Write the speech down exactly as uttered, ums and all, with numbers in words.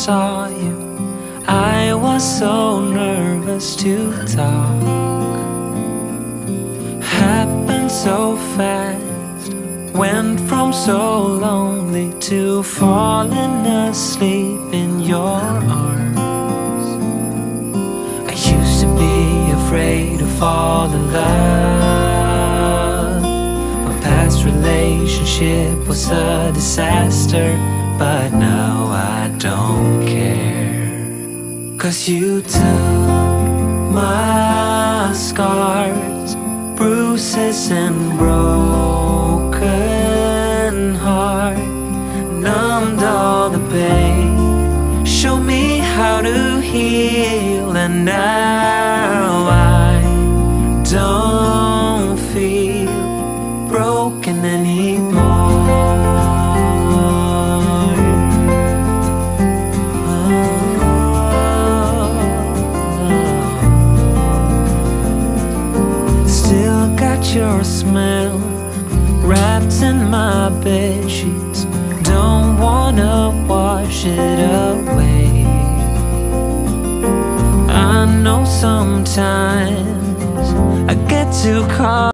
saw you, I was so nervous to talk. Happened so fast, went from so lonely to falling asleep in your arms. I used to be afraid to fall in love. My past relationship was a disaster, but now I don't care. 'Cause you took my scars, bruises and broken heart, numbed all the pain, showed me how to heal. And now I don't feel broken anymore. Still got your smell wrapped in my bed sheets, don't wanna wash it away. I know sometimes I get too caught